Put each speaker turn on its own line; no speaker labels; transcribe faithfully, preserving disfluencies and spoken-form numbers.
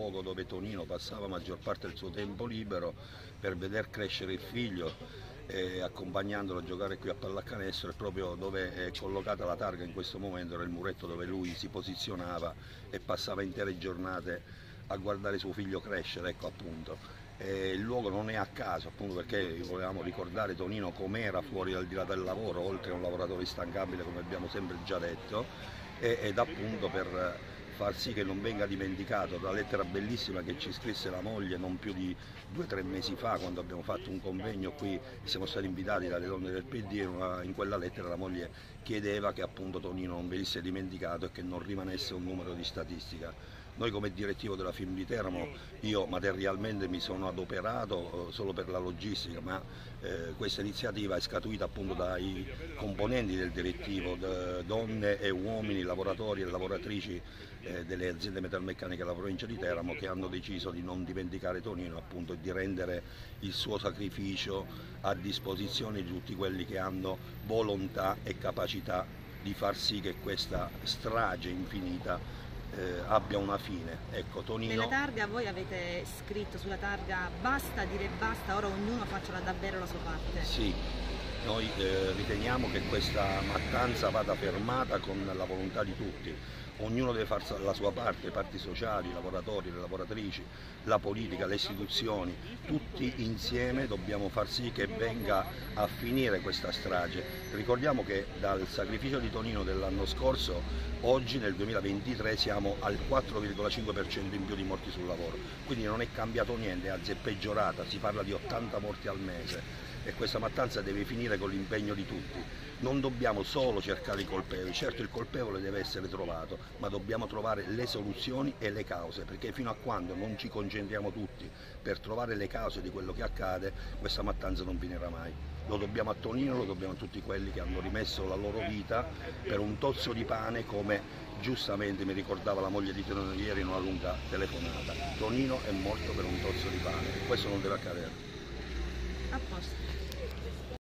luogo dove Tonino passava maggior parte del suo tempo libero per veder crescere il figlio, eh, accompagnandolo a giocare qui a pallacanestro, e proprio dove è collocata la targa in questo momento era il muretto dove lui si posizionava e passava intere giornate a guardare suo figlio crescere, ecco appunto. Eh, il luogo non è a caso, appunto perché volevamo ricordare Tonino com'era fuori al di là del lavoro, oltre a un lavoratore instancabile come abbiamo sempre già detto, e, ed appunto per far sì che non venga dimenticato la lettera bellissima che ci scrisse la moglie non più di due o tre mesi fa, quando abbiamo fatto un convegno qui, siamo stati invitati dalle donne del P D e in quella lettera la moglie chiedeva che appunto Tonino non venisse dimenticato e che non rimanesse un numero di statistica. Noi come direttivo della F I M di Teramo, io materialmente mi sono adoperato eh, solo per la logistica, ma eh, questa iniziativa è scatuita appunto dai componenti del direttivo, donne e uomini, lavoratori e lavoratrici eh, delle aziende metalmeccaniche della provincia di Teramo, che hanno deciso di non dimenticare Tonino appunto, e di rendere il suo sacrificio a disposizione di tutti quelli che hanno volontà e capacità di far sì che questa strage infinita Eh, abbia una fine. Ecco, Tonino...
Nella targa voi avete scritto sulla targa basta dire basta, ora ognuno faccia davvero la sua parte.
Sì, noi eh, riteniamo che questa mattanza vada fermata con la volontà di tutti. Ognuno deve fare la sua parte, le parti sociali, i lavoratori, le lavoratrici, la politica, le istituzioni, tutti insieme dobbiamo far sì che venga a finire questa strage. Ricordiamo che dal sacrificio di Tonino dell'anno scorso, oggi nel duemilaventitré siamo al quattro virgola cinque per cento in più di morti sul lavoro, quindi non è cambiato niente, anzi è peggiorata, si parla di ottanta morti al mese. E questa mattanza deve finire con l'impegno di tutti. Non dobbiamo solo cercare i colpevoli, certo il colpevole deve essere trovato, ma dobbiamo trovare le soluzioni e le cause, perché fino a quando non ci concentriamo tutti per trovare le cause di quello che accade, questa mattanza non finirà mai. Lo dobbiamo a Tonino, lo dobbiamo a tutti quelli che hanno rimesso la loro vita per un tozzo di pane, come giustamente mi ricordava la moglie di Tonino ieri in una lunga telefonata. Tonino è morto per un tozzo di pane e questo non deve accadere.
A posto.